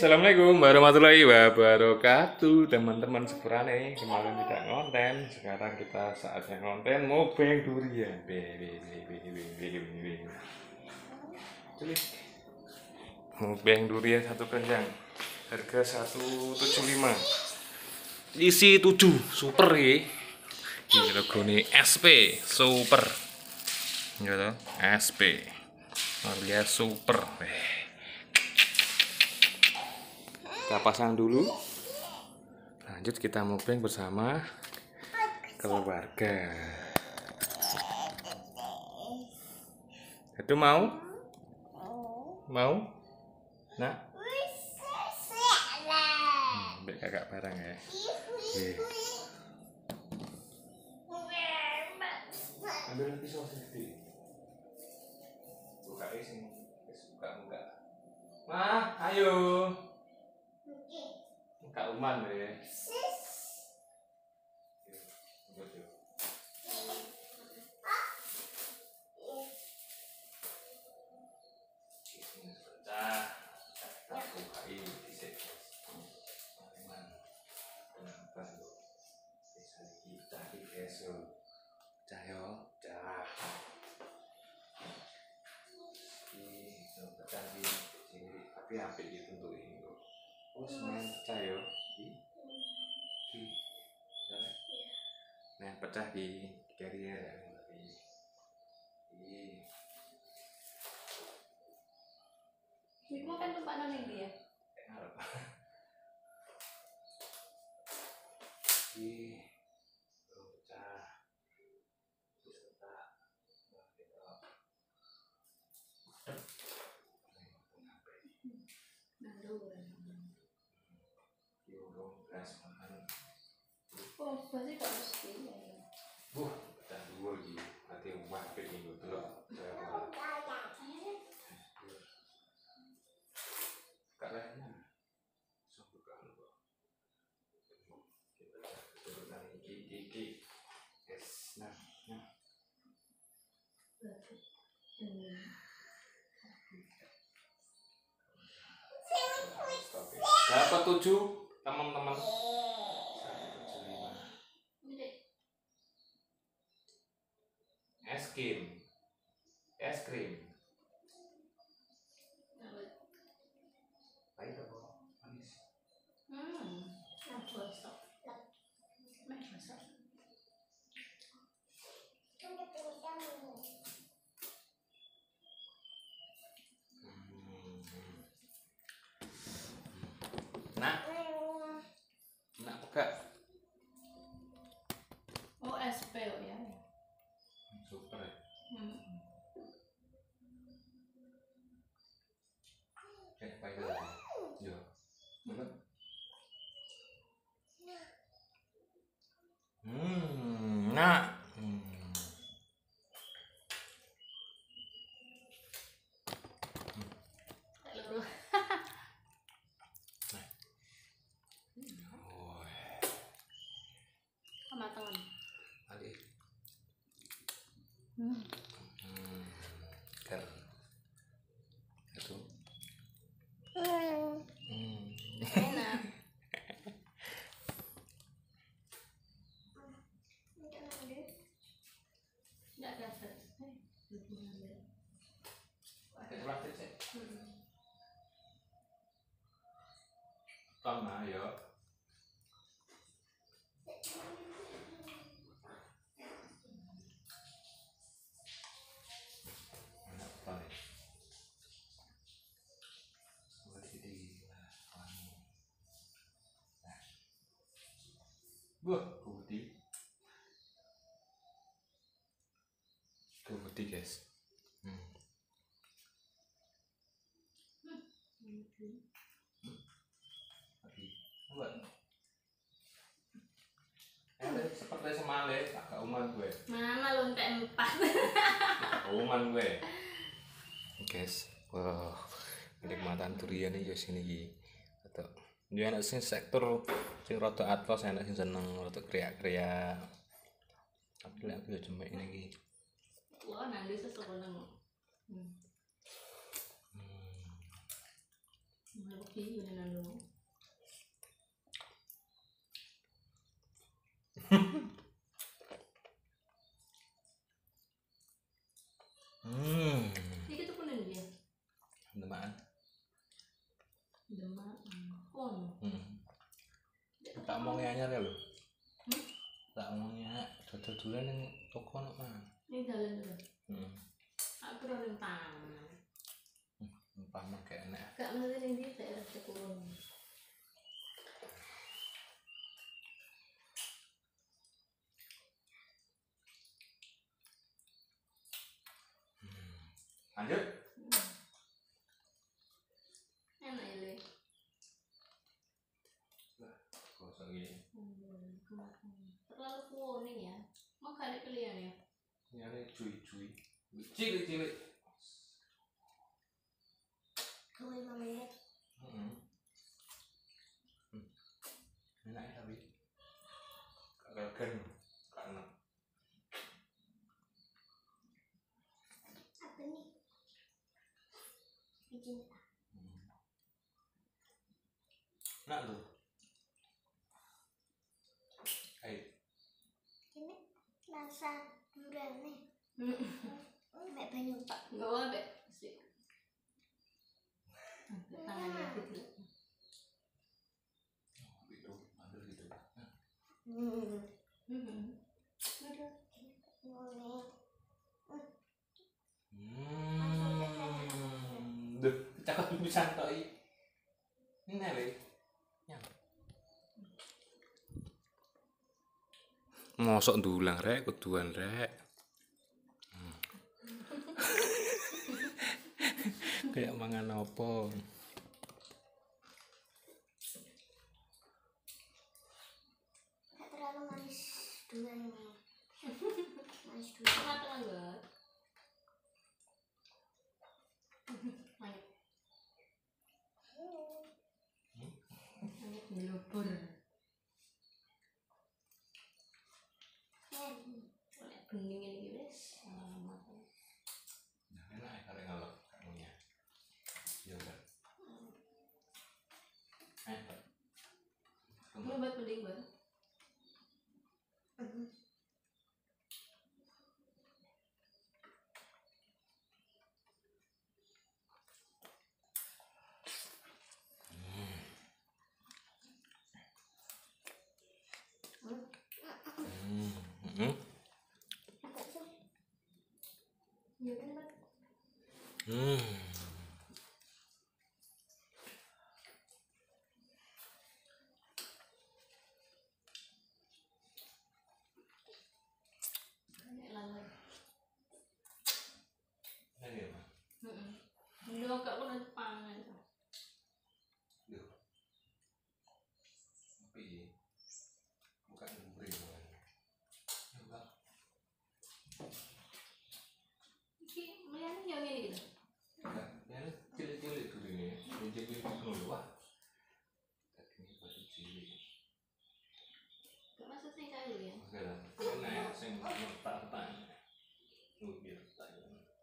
Assalamualaikum warahmatullahi wabarakatuh. Teman-teman sepurane, kemarin tidak ngonten, sekarang kita saatnya ngonten mubeng durian. Mubeng durian satu keranjang, harga 175. Isi 7, super ya. Ini logone SP super. Ya toh, SP. Alias super. Kita pasang dulu, lanjut kita mubeng bersama keluarga. Itu mau nak mbak kakak barang ya. Ambil pisau sedikit, buka sini, buka mah ayo Kak Uman deh. Apik gitu untuk ini kok. Oh, semuanya pecah ya. Nah, pecah di carrier. Ibu kan tempat nang dia. Oh, pasti kok mesti ya. Pecah dua lagi. Hati umat apik ini delok. Dapat 7 teman-teman. 175. Es krim. Pahit apa manis? Aku stop. Masak. Nak buka. Oh, SP ya. Super. Pahit apa? Yo. Nak. Kematangan. Adik. Ker. Itu. Enak. Enggak dapat. Tama ya. Putih guys. Seperti semale, agak uman gue. Mana lontek 4. Uman gue. Guys, wah, kenikmatan durian iki sini iki. Atau yo enak sing sektor sing rada atos enak sing seneng rada kriak-kriak. Tapi lek aku yo jemek ini iki. Wah, nanti sesuatu nang. Rugi beneran lu. Iki tuh kunen dia. Demaan. Demak. Oh. Tak omongnya anyar ya lho. Tak omongnya dodol-dodolan yang toko nok mah. Ini dalan tuh. Aku udah rentang. Paham kayak enak. Gak mesti ning di daerah Cekurun. Lanjut. Enak ya, Le. Gosok gini. Terlalu kuning ya. Mau kali pilihan ya. Nyari cuy-cuy. Cilik-cilik. Kau 5 menit. Enak ya tapi. Kagak karena Apa nih? Bikin nak tuh. Ayo. ini rasa durian nih. Mek banyu pak. Enggak boleh, Bek. Sik. Tangannya gitu. Itu ambil gitu. Duh, cakep pisan tok iki. Ini le. Mosok ndulang rek, kuduan rek. Kayak mangan apa? Gak terlalu manis durian ini. Manis durian. Kenapa enggak? Manis. Manis dilubur. Bening ini guys. Nah, enak ya kalau ngalok kamunya. Ya udah. Mau buat bening banget. Iya kan, Pak? Kayak lalai. Ini ya, Mas. Udah agak udah pangan. Duh. Tapi bukan beri kan. Enggak. Iki melihatnya yang ini gitu. Enggak, ya cilik-cilik dulu ini. Cilik-cilik dulu wah. Ini baru cilik. Gak masuk sih kali ya. Oke lah. Enak sing mertak-mertak. Biar tanya.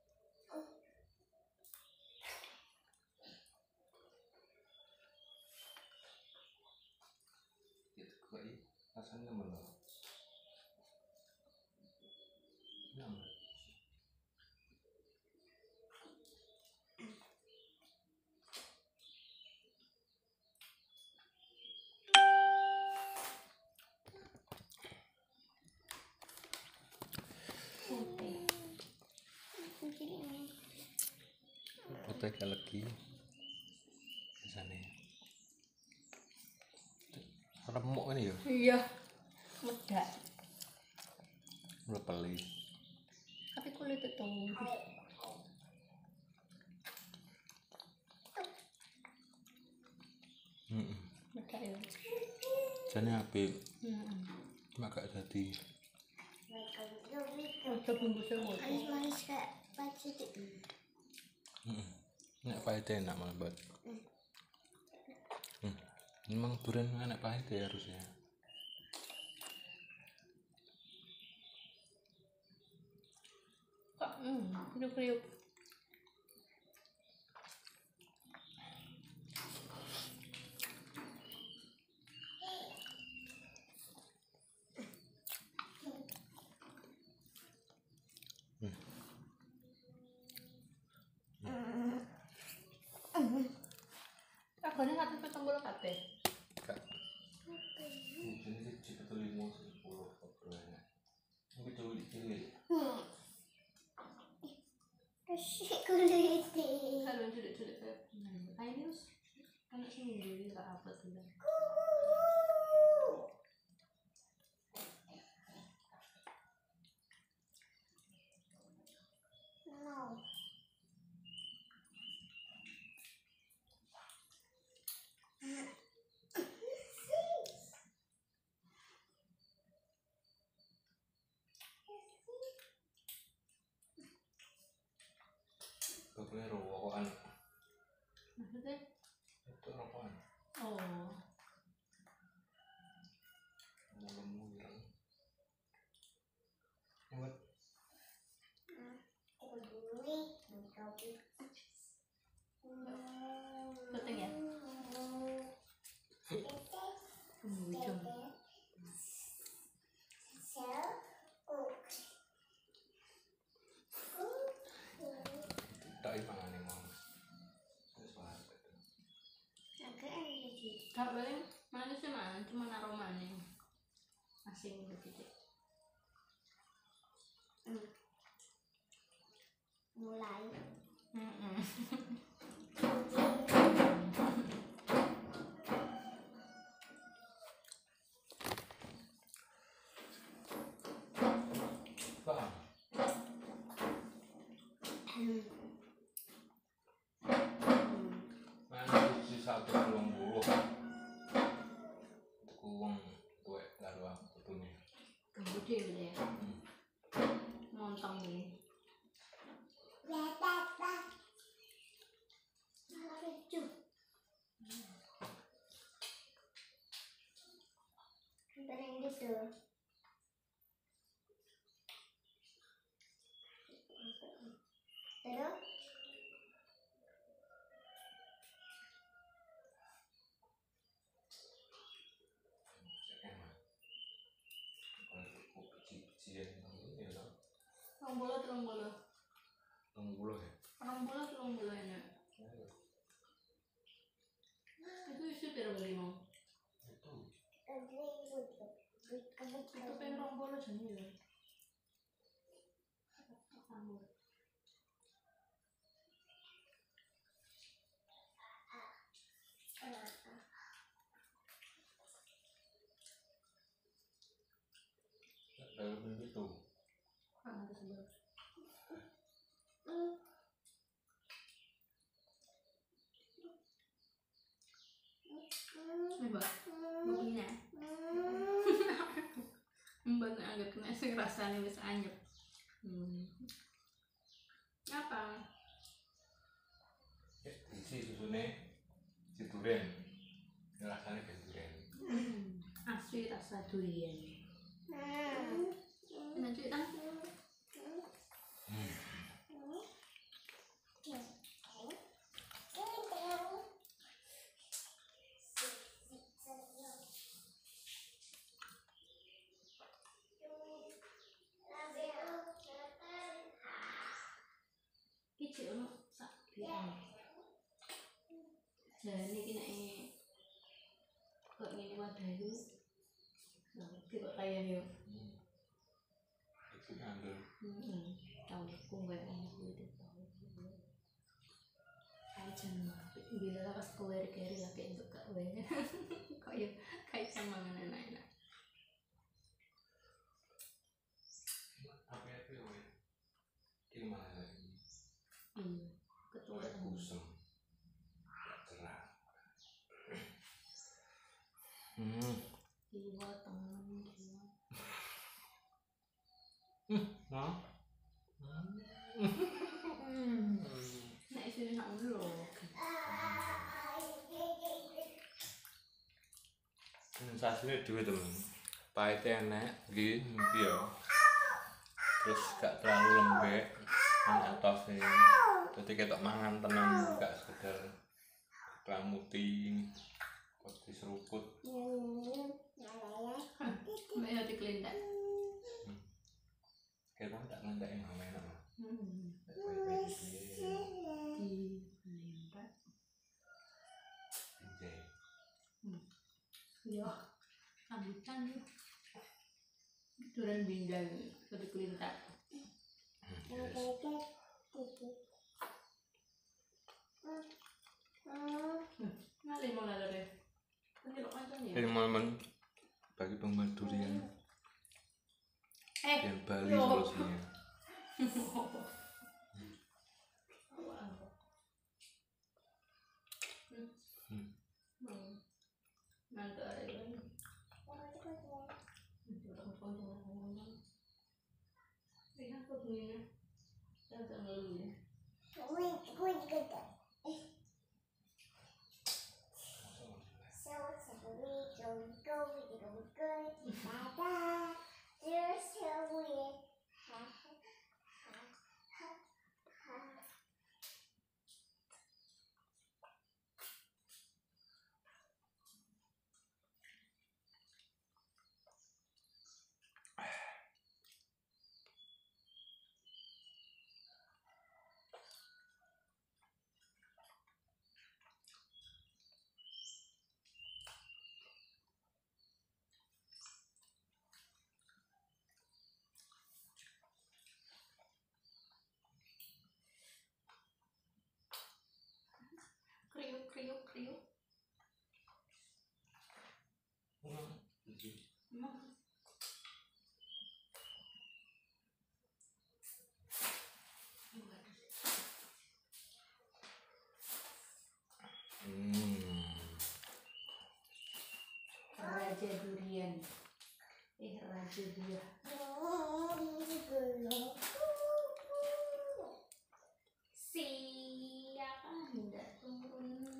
Itu kok rasanya menurut. Nama. Foto lagi biasanya remuk ini ya Iya. Muda. udah peli Tapi kulit itu muda ya. jane apik cuma gak jadi Udah bumbu semua. Manis-manis kayak pacet. nek pahit enak malah buat memang durian enak pahit ya harusnya Kok kriuk-kriuk. regane kate 70 kabeh. Kak. Ini sih betul 5 10 kabeh. Iki dulu cilik. Terus kulit. Kalau cilik-cilik kayak ini wis ana sing ngene gak apa tuh. No. Bapaknya rokokan. Maksudnya? Itu rokokan. Oh. Lemu ireng. Buat Penting ya? Ujung. tak imangane mau. Wis wae. Gak boleh manis sih mana, cuma aromanya asing gitu. Mulai. Paham. Mana sisi 120. Tuku wong tuwek karo aku tutune. Gede gitu ya. Montong nih. Barang gitu. Terus Emang. Kalau tuku biji-bijian ini ya toh. Rong bolo. 60 ya. Rong bolo enak. Itu isi piro beli mau? Itu Itu pengen rong bolo jane ya. dalam itu. Ada sebelah. Mbak, begini. Mbak agak kena sih rasanya wis anyep. Apa? Isi susune si durian. Rasanya kayak durian. Asli rasa durian. Nanti kan kecil no sak biang. Jadi kena kok ini wadah itu, nah kok kayak yo. Itu ngambil. Tahu kue itu tahu. Kayak cuma bila pas kue kiri lagi untuk kue. Kok ya kayak sama mana enak. Apa itu ya? Ini mana lagi? Ketua Kusem. Cerah. jiwa tangan jiwa. Nah. Nah itu nak dulu. Sensasinya dua temen. Pahitnya enak, gini, ya. Terus gak terlalu lembek, atasnya. Jadi kita mangan tenang, gak sekedar kelamuti, pasti seruput. Mbak ya dikelindak. Kita tak ngelendak yang enak lah. Di kelindak. Wah, rambutan nih. Durian bindang, seperti kelintar. Ngalih mau lalu deh. Penjelok aja ya. Ini momen bagi penggemar durian. Durian Bali solusinya. Nanti ada yang lihat tuh begini, datang dulu ya. Gue juga tak. So we don't go, we don't go. Bye. There's so weird. Kriuk kriuk kriuk. Raja durian. Raja durian. Siapa hendak turun?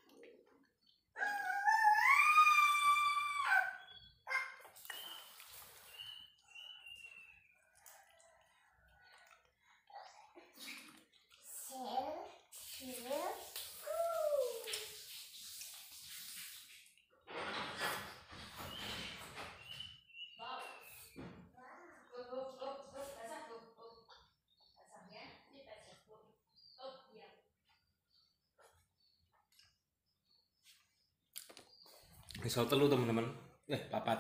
Pisau telu teman-teman. Papat.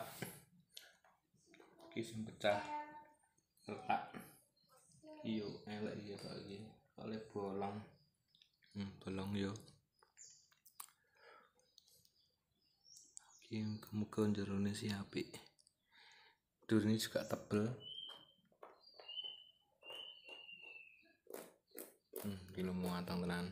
Iki sing pecah. Retak. Iyo, elek iya kok iki. Oleh bolong. Bolong yo. Iki muga jerone si apik. Duriannya juga tebel. Iki lho muatang tenan.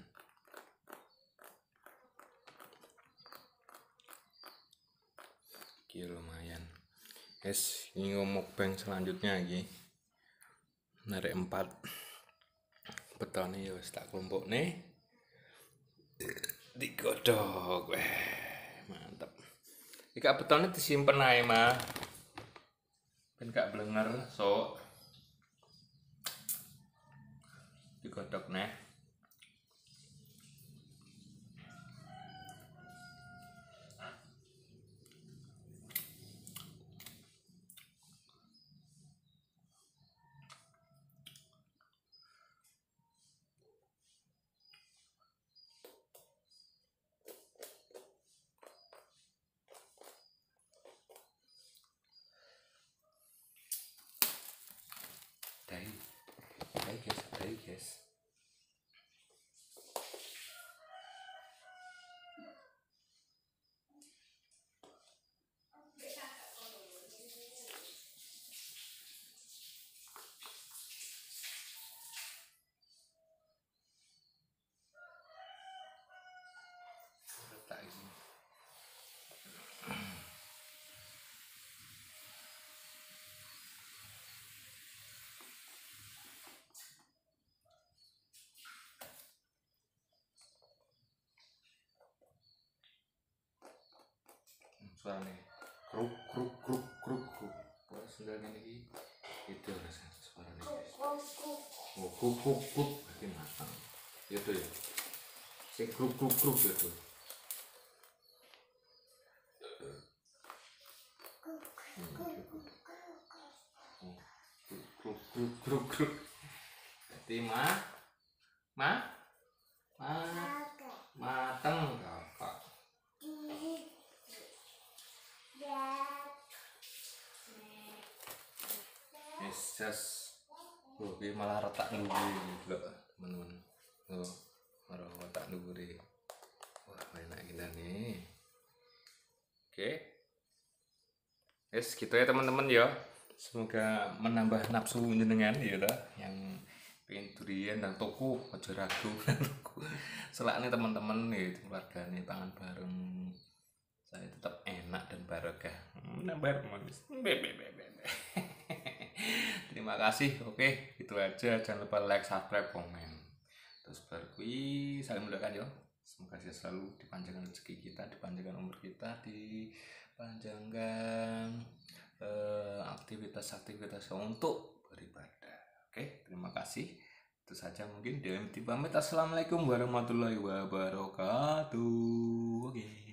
Iki lumayan. Guys, ini mukbang selanjutnya lagi. Narek 4 betone ya wis tak kelompokne. Digodhog. Mantap. Iki betone disimpen ae, Mah. Ben gak blenger, sok. Digodhog neh. Dai guys. Tak isi. Suarane kruk kruk kruk kruk kruk. Wah, sudah gini itu rasanya suaranya guys. Oh, kruk kruk kruk berarti matang. Itu ya. Sing kruk kruk kruk itu. Kruk kruk kruk kruk. Berarti mateng kakak. Jas. Ini malah retak nduri loh teman-teman. Malah retak nduri. Wah, enak kita nih. Oke. Yes, gitu ya teman-teman ya. Semoga menambah nafsu jenengan ya dah yang pengen durian dan toko aja ragu. Selaknya teman-teman nih keluarganya pangan bareng. Saya tetap enak dan barokah. Nambah manis. Terima kasih. Oke, itu aja. Jangan lupa like, subscribe, komen. Terus berkui saling mendoakan ya. Semoga selalu dipanjangkan rezeki kita, dipanjangkan umur kita, dipanjangkan aktivitas-aktivitas untuk beribadah. Oke, terima kasih. Itu saja mungkin. Pamit. Assalamualaikum warahmatullahi wabarakatuh. Oke.